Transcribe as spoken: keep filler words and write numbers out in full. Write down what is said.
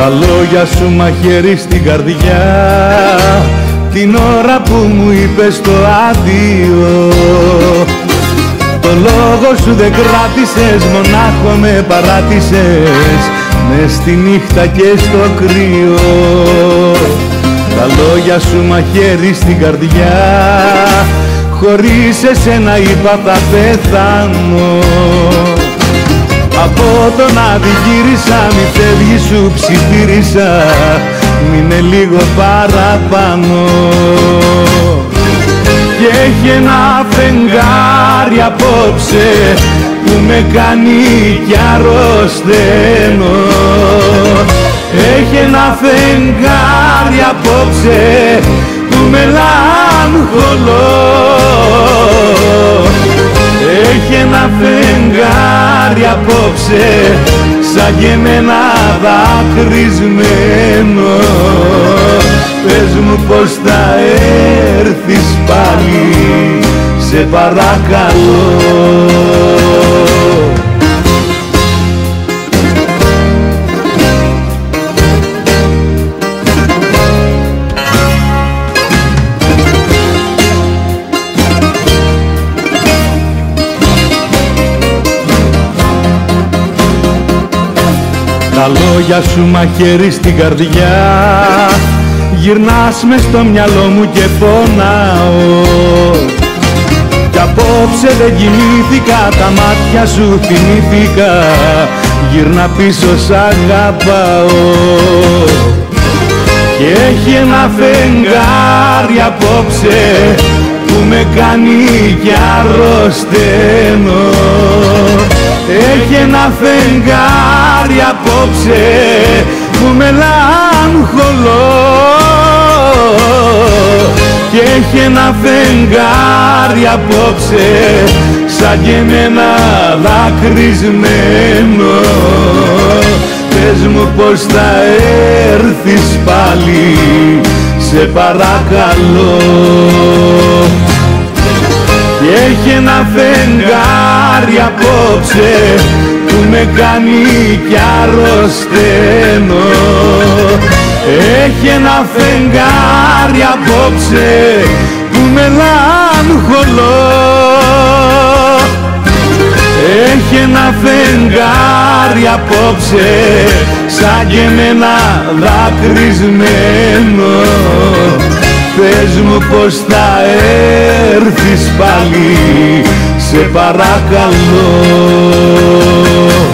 Τα λόγια σου μαχαίρι στην καρδιά την ώρα που μου είπες το αντίο. Το λόγο σου δεν κράτησες, μονάχο με παράτησες μες στη νύχτα και στο κρύο. Τα λόγια σου μαχαίρι στην καρδιά, χωρίς εσένα είπα θα πεθάνω. Από τον αντιγύρισα, μη φεύγει σου ψιθύρισα, μείνε λίγο παραπάνω. Και έχει ένα φεγγάρι απόψε που με κάνει κι αρρωσταίνω. Έχει ένα φεγγάρι απόψε που μελαγχολώ. Έχει ένα φεγγάρι απόψε σαν και εμένα δακρυσμένο. Πες μου πως θα έρθεις πάλι, σε παρακαλώ. Τα λόγια σου μαχαίρι στην καρδιά, γυρνάς μες στο μυαλό μου και πονάω. Κι απόψε δεν κοιμήθηκα, τα μάτια σου θυμήθηκα, γύρνα πίσω σ' αγαπάω. Και έχει ένα φεγγάρι απόψε που με κάνει κι αρρωσταίνω. Έχει ένα φεγγάρι απόψε που μελαγχολώ. Και έχει ένα φεγγάρι απόψε σαν και εμένα δακρυσμένο. Πες μου πως θα έρθεις πάλι, σε παρακαλώ. Και έχει ένα φεγγάρι απόψε που με κάνει κι αρρωσταίνω. Έχει ένα φεγγάρι απόψε που μελαγχολώ. Έχει ένα φεγγάρι απόψε σαν και εμένα δακρυσμένο. Πες μου πως θα έρθεις πάλι, σε παρακαλώ.